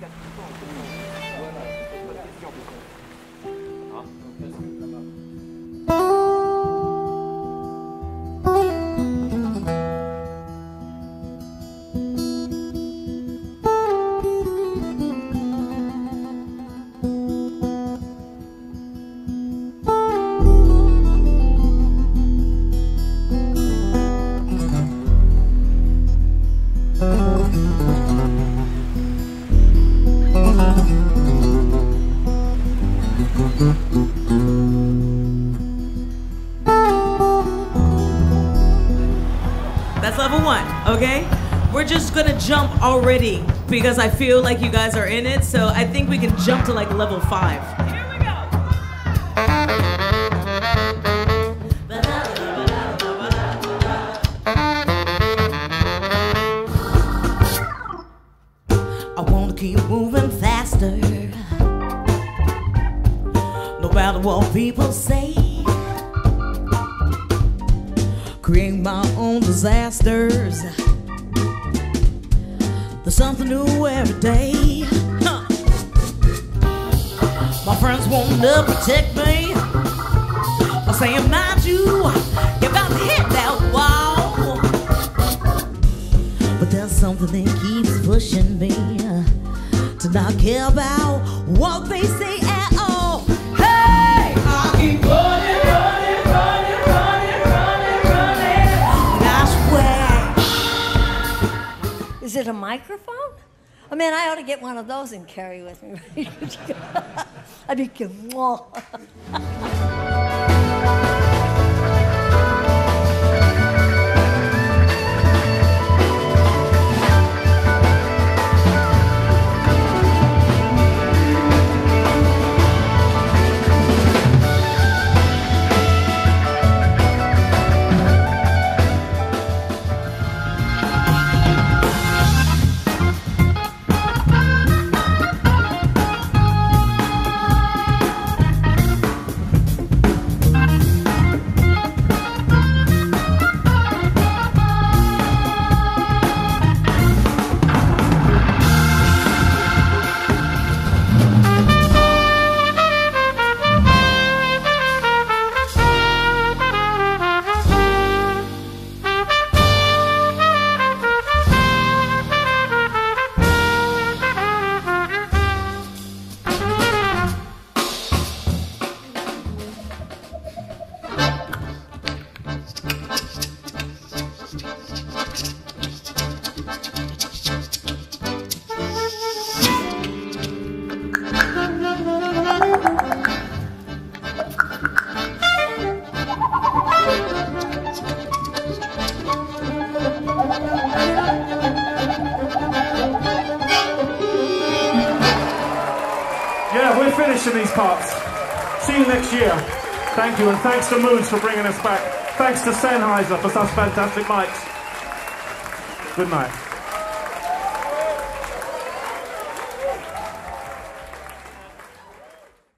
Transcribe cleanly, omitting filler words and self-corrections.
That's level 1, okay? We're just gonna jump already because I feel like you guys are in it, so I think we can jump to like level 5. Here we go! I wanna keep moving faster, no matter what people say. Create my own disasters. There's something new every day. Huh. My friends want to protect me. I say I'm not you. You're about to hit that wall. But there's something that keeps pushing me to not care about what they say at all. Hey, I keep running. Is it a microphone? Oh man, I ought to get one of those and carry with me. I'd be mwah. Yeah, we're finishing these parts. See you next year. Thank you, and thanks to Moods for bringing us back. Thanks to Sennheiser for such fantastic mics. Good night.